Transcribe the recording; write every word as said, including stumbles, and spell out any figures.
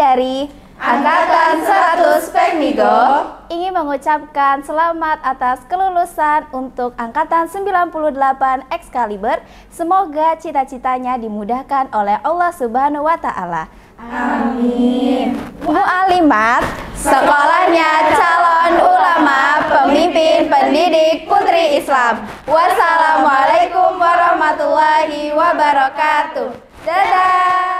dari Angkatan seratus Pekmigo ingin mengucapkan selamat atas kelulusan untuk Angkatan sembilan puluh delapan Excalibur. Semoga cita-citanya dimudahkan oleh Allah Subhanahu wa Ta'ala. Amin. Mu'alimat, sekolahnya calon ulama, pemimpin pendidik putri Islam. Wassalamualaikum warahmatullahi wabarakatuh. Dadah.